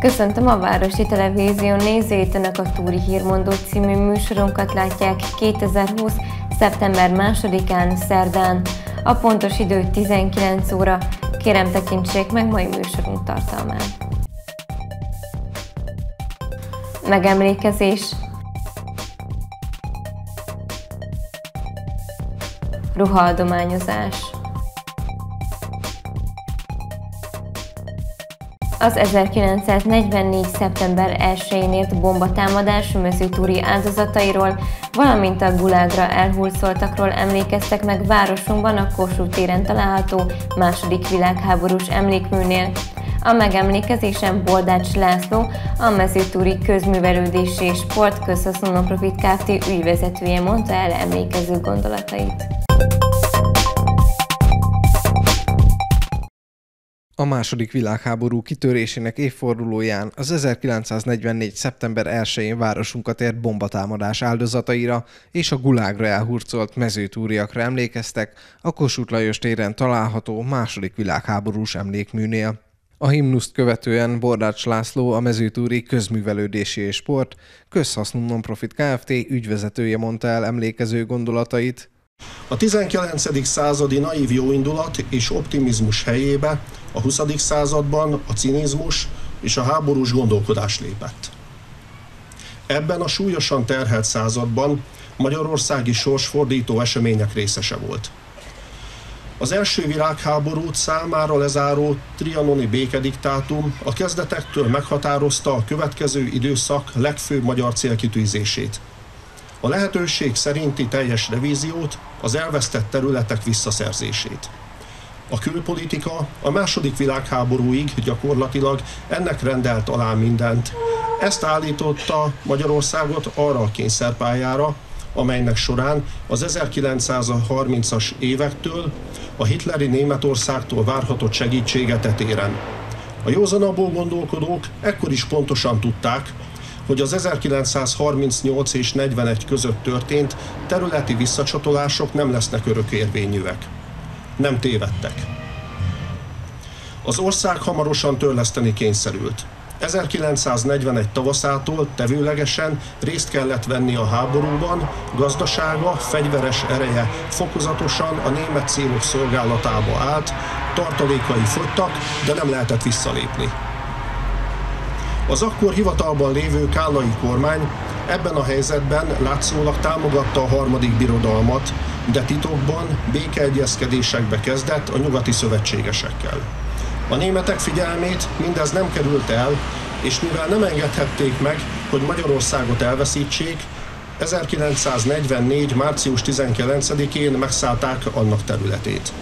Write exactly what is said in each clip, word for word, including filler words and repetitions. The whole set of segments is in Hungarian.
Köszöntöm a Városi Televízió nézőit, Önök a Túri Hírmondó című műsorunkat látják kétezer-húsz. szeptember másodikán, szerdán. A pontos idő tizenkilenc óra. Kérem, tekintsék meg mai műsorunk tartalmát. Megemlékezés. Ruhaadományozás. Az ezerkilencszáznegyvennégy. szeptember elsején ért bombatámadás mezőtúri áldozatairól, valamint a Gulágra elhurcoltakról emlékeztek meg városunkban a Kossuth téren található második világháborús emlékműnél. A megemlékezésen Boldács László, a Mezőtúri Közművelődési és Sport Közhasznú Nonprofit Kft. Ügyvezetője mondta el emlékező gondolatait. A második világháború kitörésének évfordulóján az ezerkilencszáznegyvennégy. szeptember elsején városunkat ért bombatámadás áldozataira és a Gulágra elhurcolt mezőtúriakra emlékeztek a Kossuth Lajos téren található második világháborús emlékműnél. A himnuszt követően Boldács László, a Mezőtúri Közművelődési és Sport Közhasznú Nonprofit Kft. Ügyvezetője mondta el emlékező gondolatait. A tizenkilencedik századi naív jóindulat és optimizmus helyébe a huszadik században a cinizmus és a háborús gondolkodás lépett. Ebben a súlyosan terhelt században magyarországi sorsfordító események részese volt. Az első világháborút számára lezáró trianoni békediktátum a kezdetektől meghatározta a következő időszak legfőbb magyar célkitűzését: a lehetőség szerinti teljes revíziót, az elvesztett területek visszaszerzését. A külpolitika a második világháborúig gyakorlatilag ennek rendelt alá mindent. Ezt állította Magyarországot arra a kényszerpályára, amelynek során az ezerkilencszázharmincas évektől a hitleri Németországtól várhatott segítséget e téren. A józanabbul gondolkodók ekkor is pontosan tudták, hogy az ezerkilencszázharmincnyolc és negyvenegy között történt területi visszacsatolások nem lesznek örökérvényűek. Nem tévedtek. Az ország hamarosan törleszteni kényszerült. ezerkilencszáznegyvenegy tavaszától tevőlegesen részt kellett venni a háborúban, gazdasága, fegyveres ereje fokozatosan a német célok szolgálatába állt, tartalékai fogytak, de nem lehetett visszalépni. Az akkor hivatalban lévő kállai kormány ebben a helyzetben látszólag támogatta a harmadik birodalmat, de titokban békeegyezkedésekbe kezdett a nyugati szövetségesekkel. A németek figyelmét mindez nem került el, és mivel nem engedhették meg, hogy Magyarországot elveszítsék, ezerkilencszáznegyvennégy. március tizenkilencedikén megszállták annak területét.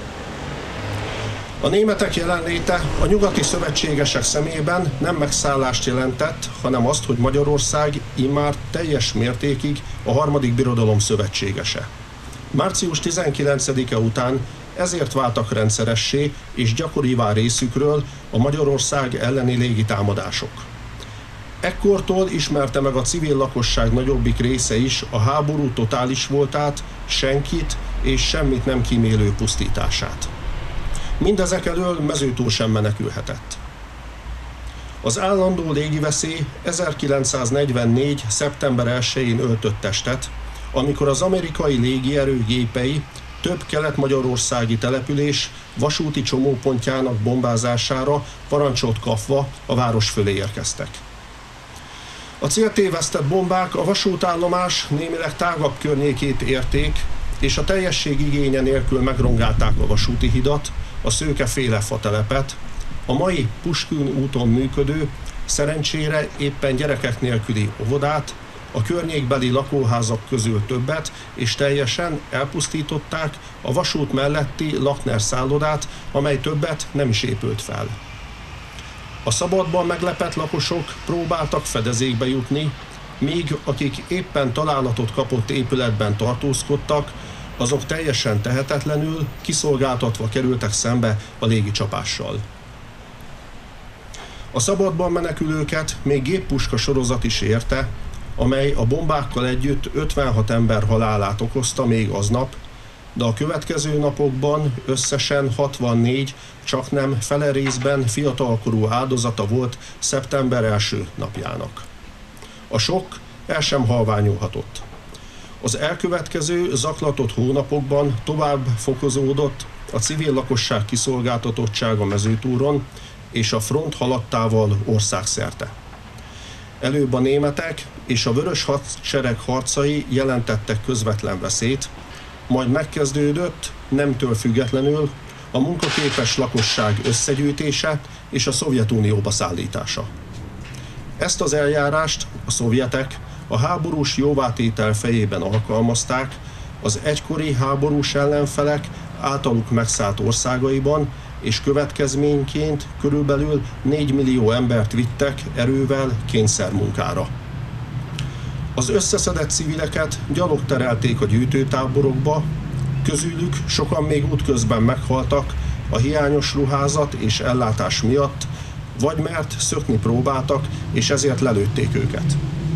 A németek jelenléte a nyugati szövetségesek szemében nem megszállást jelentett, hanem azt, hogy Magyarország immár teljes mértékig a harmadik birodalom szövetségese. március tizenkilencedike után ezért váltak rendszeressé és gyakorivá részükről a Magyarország elleni légitámadások. Ekkortól ismerte meg a civil lakosság nagyobbik része is a háború totális voltát, senkit és semmit nem kímélő pusztítását. Mindezek elől Mezőtúr sem menekülhetett. Az állandó légiveszély ezerkilencszáznegyvennégy. szeptember elsején öltött testet, amikor az amerikai légierő gépei több kelet-magyarországi település vasúti csomópontjának bombázására parancsot kapva a város fölé érkeztek. A céltévesztett bombák a vasútállomás némileg tágabb környékét érték, és a teljesség igénye nélkül megrongálták a vasúti hidat, a Szőkeféle fatelepet, a mai Puskün úton működő, szerencsére éppen gyerekek nélküli óvodát, a környékbeli lakóházak közül többet, és teljesen elpusztították a vasút melletti Lakner szállodát, amely többet nem is épült fel. A szabadban meglepett lakosok próbáltak fedezékbe jutni, míg akik éppen találatot kapott épületben tartózkodtak, azok teljesen tehetetlenül, kiszolgáltatva kerültek szembe a légicsapással. A szabadban menekülőket még géppuska sorozat is érte, amely a bombákkal együtt ötvenhat ember halálát okozta még aznap, de a következő napokban összesen hatvannégy, csaknem fele részben fiatalkorú áldozata volt szeptember első napjának. A sok el sem halványulhatott. Az elkövetkező zaklatott hónapokban tovább fokozódott a civil lakosság kiszolgáltatottsága Mezőtúron és a front haladtával országszerte. Előbb a németek és a vörös hadsereg harcai jelentettek közvetlen veszélyt, majd megkezdődött, nemtől függetlenül, a munkaképes lakosság összegyűjtése és a Szovjetunióba szállítása. Ezt az eljárást a szovjetek a háborús jóvátétel fejében alkalmazták az egykori háborús ellenfelek általuk megszállt országaiban, és következményként körülbelül négy millió embert vittek erővel kényszermunkára. Az összeszedett civileket gyalog terelték a gyűjtőtáborokba, közülük sokan még útközben meghaltak a hiányos ruházat és ellátás miatt, vagy mert szökni próbáltak, és ezért lelőtték őket.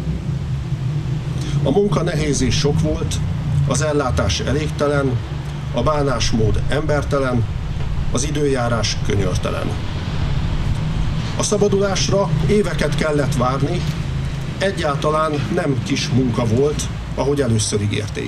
A munka nehéz és sok volt, az ellátás elégtelen, a bánásmód embertelen, az időjárás könyörtelen. A szabadulásra éveket kellett várni, egyáltalán nem kis munka volt, ahogy először ígérték.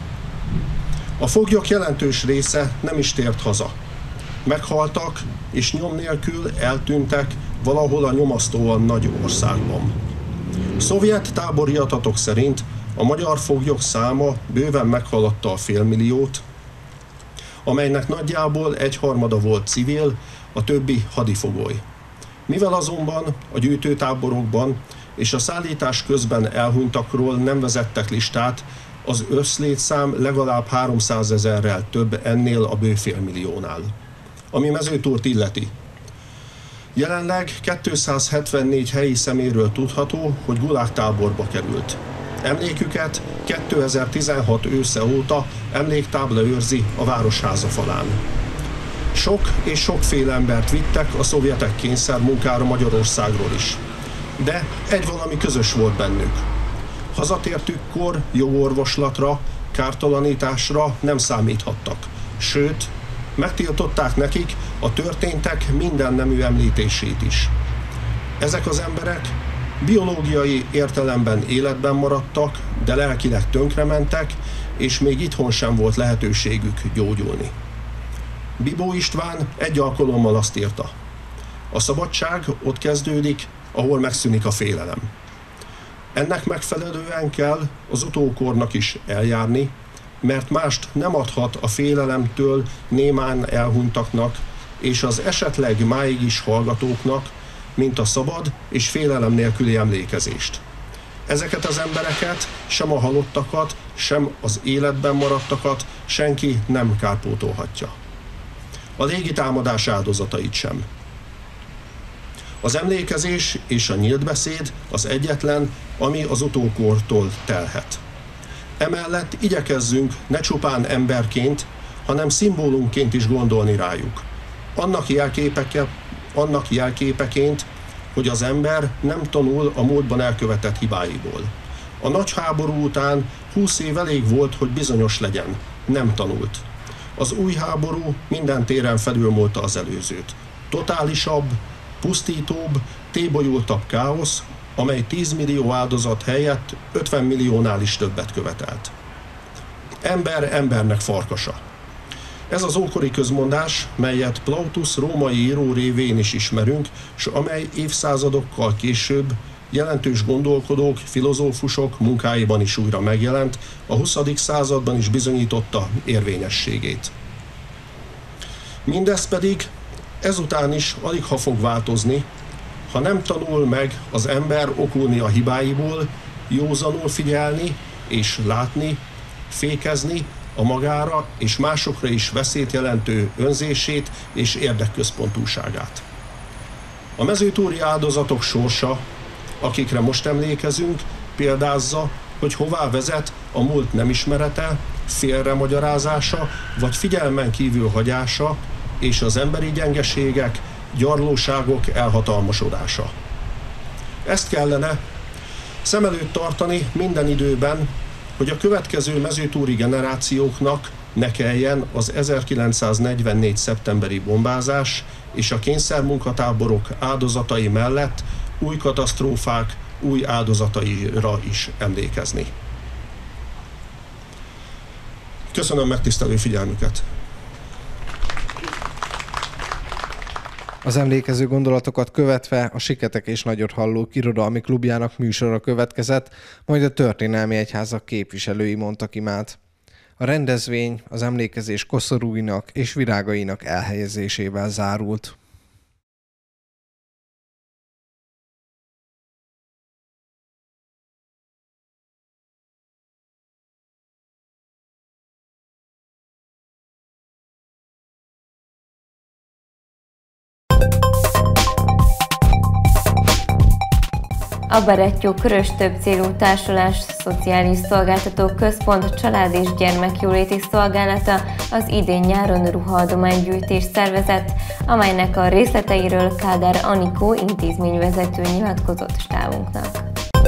A foglyok jelentős része nem is tért haza. Meghaltak és nyom nélkül eltűntek valahol a nyomasztóan nagy országban. Szovjet tábori adatok szerint a magyar foglyok száma bőven meghaladta a félmilliót, amelynek nagyjából egyharmada volt civil, a többi hadifogoly. Mivel azonban a gyűjtőtáborokban és a szállítás közben elhunytakról nem vezettek listát, az összlétszám legalább háromszázezerrel több ennél a bő félmilliónál. Ami Mezőtúrt illeti. Jelenleg kétszázhetvennégy helyi személyről tudható, hogy gulágtáborba került. Emléküket kétezer-tizenhat ősze óta emléktábla őrzi a városháza falán. Sok és sokféle embert vittek a szovjetek kényszermunkára Magyarországról is. De egy valami közös volt bennük. Hazatértükkor jogorvoslatra, kártalanításra nem számíthattak. Sőt, megtiltották nekik a történtek minden nemű említését is. Ezek az emberek biológiai értelemben életben maradtak, de lelkileg tönkrementek, és még itthon sem volt lehetőségük gyógyulni. Bibó István egy alkalommal azt írta: a szabadság ott kezdődik, ahol megszűnik a félelem. Ennek megfelelően kell az utókornak is eljárni, mert mást nem adhat a félelemtől némán elhunytaknak és az esetleg máig is hallgatóknak, mint a szabad és félelem nélküli emlékezést. Ezeket az embereket, sem a halottakat, sem az életben maradtakat senki nem kárpótolhatja. A légitámadás áldozatait sem. Az emlékezés és a nyílt beszéd az egyetlen, ami az utókortól telhet. Emellett igyekezzünk ne csupán emberként, hanem szimbólumként is gondolni rájuk. Annak, jelképeke, annak jelképeként, hogy az ember nem tanul a múltban elkövetett hibáiból. A nagy háború után húsz év elég volt, hogy bizonyos legyen. Nem tanult. Az új háború minden téren felülmúlta az előzőt. Totálisabb, pusztítóbb, tébolyultabb káosz, amely tíz millió áldozat helyett ötven milliónál is többet követelt. Ember embernek farkasa. Ez az ókori közmondás, melyet Plautus római író révén is ismerünk, s amely évszázadokkal később jelentős gondolkodók, filozófusok munkáiban is újra megjelent, a huszadik században is bizonyította érvényességét. Mindez pedig ezután is aligha fog változni, ha nem tanul meg az ember okulni a hibáiból, józanul figyelni és látni, fékezni a magára és másokra is veszélyt jelentő önzését és érdekközpontúságát. A mezőtúri áldozatok sorsa, akikre most emlékezünk, példázza, hogy hová vezet a múlt nem ismerete, félremagyarázása vagy figyelmen kívül hagyása és az emberi gyengeségek, gyarlóságok elhatalmasodása. Ezt kellene szem előtt tartani minden időben, hogy a következő mezőtúri generációknak ne kelljen az ezerkilencszáznegyvennégy. szeptemberi bombázás és a kényszermunkatáborok áldozatai mellett új katasztrófák, új áldozataira is emlékezni. Köszönöm megtisztelő figyelmüket! Az emlékező gondolatokat követve a Siketek és Nagyothallók Irodalmi Klubjának műsora következett, majd a történelmi egyházak képviselői mondtak imát. A rendezvény az emlékezés koszorúinak és virágainak elhelyezésével zárult. A Berettyó Körös Többcélú Társulás Szociális Szolgáltató Központ Család- és Gyermekjóléti Szolgálata az idén nyáron ruhaadománygyűjtést szervezett, amelynek a részleteiről Kádár Anikó intézményvezető nyilatkozott stábunknak.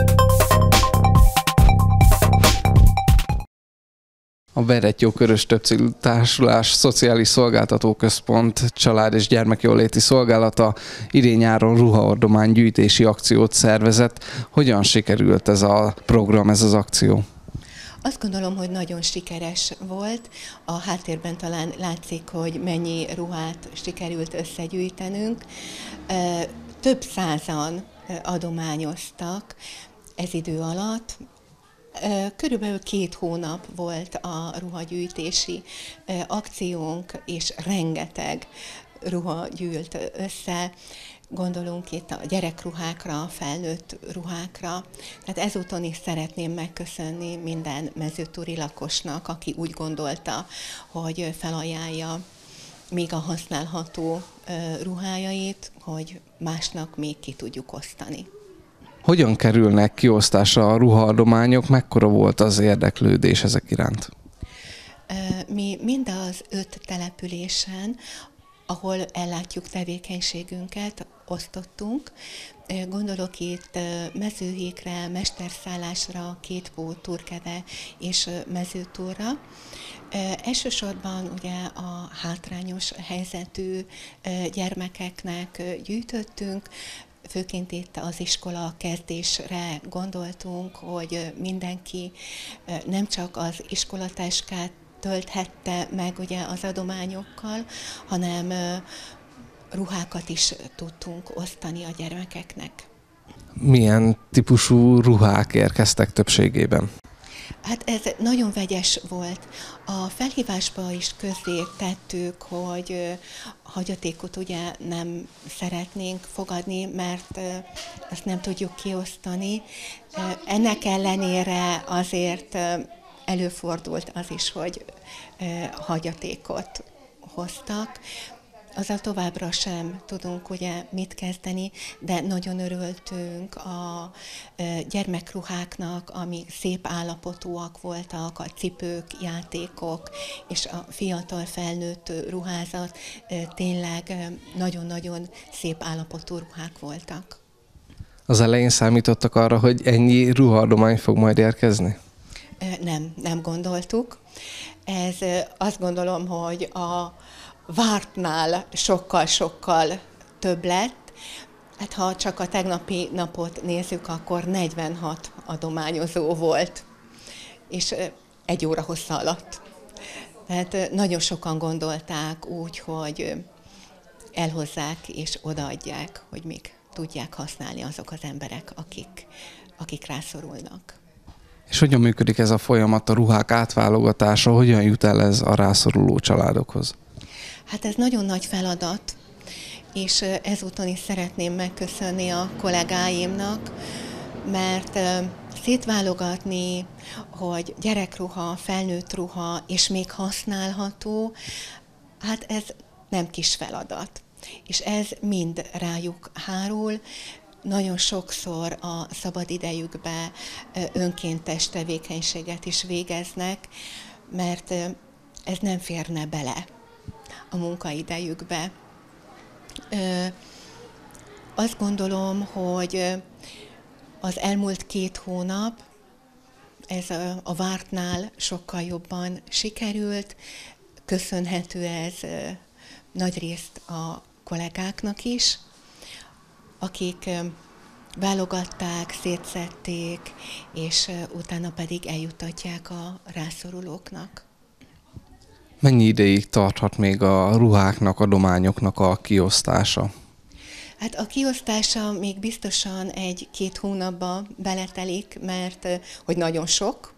A Berettyó Körös Többcélú Társulás Szociális Szolgáltató Központ Család- és Gyermekjóléti Szolgálata idén-nyáron ruhaordománygyűjtési akciót szervezett. Hogyan sikerült ez a program, ez az akció? Azt gondolom, hogy nagyon sikeres volt. A háttérben talán látszik, hogy mennyi ruhát sikerült összegyűjtenünk. Több százan adományoztak ez idő alatt. Körülbelül két hónap volt a ruhagyűjtési akciónk, és rengeteg ruha gyűlt össze. Gondolunk itt a gyerekruhákra, a felnőtt ruhákra. Tehát ezúton is szeretném megköszönni minden mezőtúri lakosnak, aki úgy gondolta, hogy felajánlja még a használható ruhájait, hogy másnak még ki tudjuk osztani. Hogyan kerülnek kiosztásra a ruhaadományok, mekkora volt az érdeklődés ezek iránt? Mi mind az öt településen, ahol ellátjuk tevékenységünket, osztottunk. Gondolok itt Mezőhékre, Mesterszállásra, Kétpó, Turkeve és Mezőtúrra. Elsősorban ugye a hátrányos helyzetű gyermekeknek gyűjtöttünk, főként itt az iskola kezdésre gondoltunk, hogy mindenki nem csak az iskolatáskát tölthette meg ugye az adományokkal, hanem ruhákat is tudtunk osztani a gyermekeknek. Milyen típusú ruhák érkeztek többségében? Hát ez nagyon vegyes volt. A felhívásba is közzé tettük, hogy hagyatékot ugye nem szeretnénk fogadni, mert azt nem tudjuk kiosztani. Ennek ellenére azért előfordult az is, hogy hagyatékot hoztak. Azzal továbbra sem tudunk ugye mit kezdeni, de nagyon örültünk a gyermekruháknak, amik szép állapotúak voltak, a cipők, játékok és a fiatal felnőtt ruházat tényleg nagyon-nagyon szép állapotú ruhák voltak. Az elején számítottak arra, hogy ennyi ruhaadomány fog majd érkezni? Nem, nem gondoltuk. Ez azt gondolom, hogy a vártnál sokkal-sokkal több lett. Hát ha csak a tegnapi napot nézzük, akkor negyvenhat adományozó volt, és egy óra hossza alatt. Tehát nagyon sokan gondolták úgy, hogy elhozzák és odaadják, hogy még tudják használni azok az emberek, akik, akik rászorulnak. És hogyan működik ez a folyamat, a ruhák átválogatása, hogyan jut el ez a rászoruló családokhoz? Hát ez nagyon nagy feladat, és ezúton is szeretném megköszönni a kollégáimnak, mert szétválogatni, hogy gyerekruha, felnőtt ruha, és még használható, hát ez nem kis feladat. És ez mind rájuk hárul. Nagyon sokszor a szabadidejükbe önkéntes tevékenységet is végeznek, mert ez nem férne bele a munkaidejükbe. Azt gondolom, hogy az elmúlt két hónap ez a, a vártnál sokkal jobban sikerült. Köszönhető ez nagyrészt a kollégáknak is, akik válogatták, szétszedték, és utána pedig eljutatják a rászorulóknak. Mennyi ideig tarthat még a ruháknak, adományoknak a kiosztása? Hát a kiosztása még biztosan egy-két hónapba beletelik, mert hogy nagyon sok,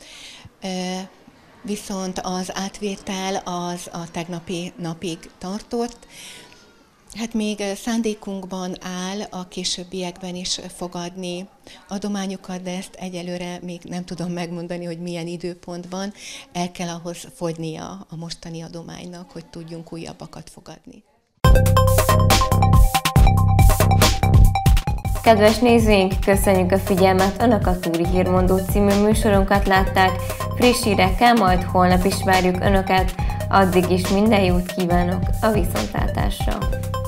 viszont az átvétel az a tegnapi napig tartott. Hát még szándékunkban áll a későbbiekben is fogadni adományokat, de ezt egyelőre még nem tudom megmondani, hogy milyen időpontban. El kell ahhoz fogynia a mostani adománynak, hogy tudjunk újabbakat fogadni. Kedves nézőink, köszönjük a figyelmet! Önök a Túri Hírmondó című műsorunkat látták. Friss hírekkel majd holnap is várjuk Önöket. Addig is minden jót kívánok a viszontlátásra!